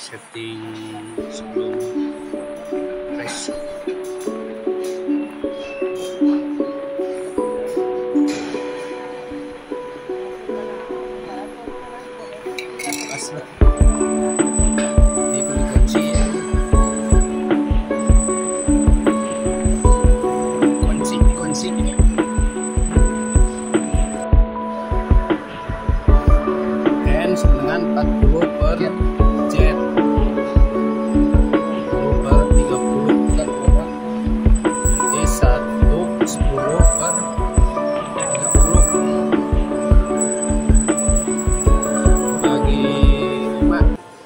setting sebelum race. Pas lah. Ini perlu kunci ya. Kunci ini. Hands dengan 40 per jet. 40 per 30 per orang. Jadi 110 per 30 bagi 5.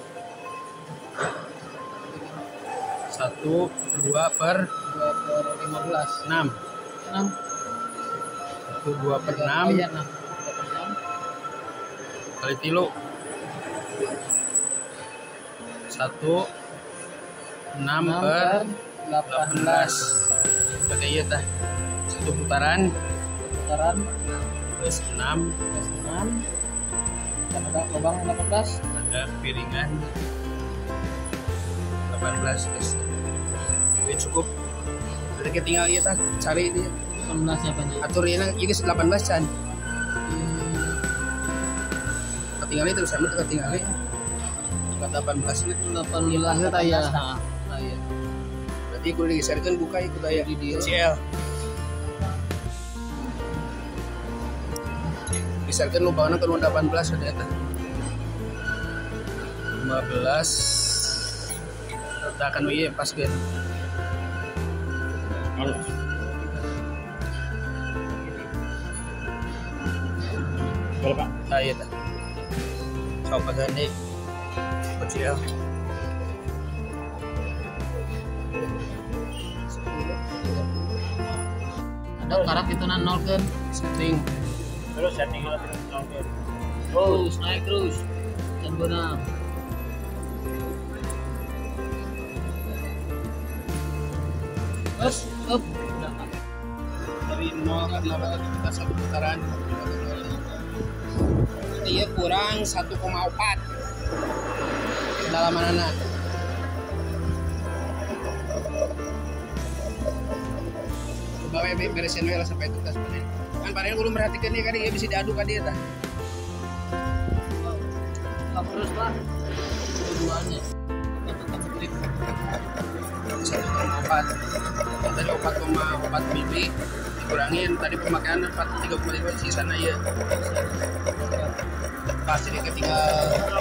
1 2 per 15 6 1 2 per 6 kali tilu 1 6 per 18 pakai iya tah satu putaran plus 6 dan ada lubang 18, ada piringan 18 guys. Ini cukup. Jadi kita tinggal iya tah cari ini 18 nya banyak. atur ini 18 can. Tinggal itu sama tinggal ini 18 ini 18 ya. berarti aku digeserkan buka ikut daya di dia CL geserkan lupa ke 18 ternyata 15 letakkan WY pas kan Berapa? iya tak coba ganti kecil Ada karak itu nan nol kan. setting Terus setting terus naik terus. Dan benang. Up. dari 0 ke 0 kita satu putaran jadi ya kurang 1,4 kedalaman anak coba beresin lah sampai tuntas panen kan panen belum perhatikan nih kan dia bisa diaduk kan dia tah Terus Pak. Keduanya. 1,4 tadi 4,4 mili dikurangin tadi pemakaian 3,5 sisanya ya pas jadi ketinggal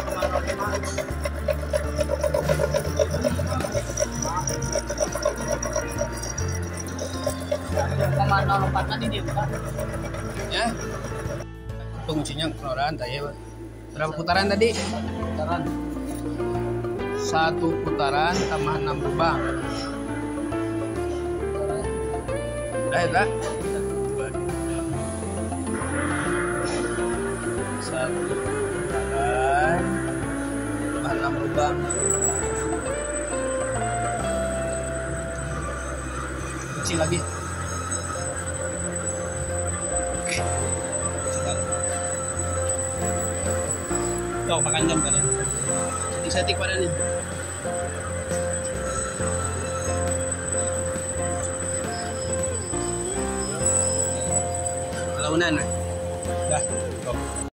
0,04 tadi dia Pak. ya penguncinya keluaran tadi berapa putaran tadi Putaran. satu putaran tambah 6 lubang udah ya tak satu putaran tambah 6 lubang kecil lagi kau pakai jam kan setting pada nih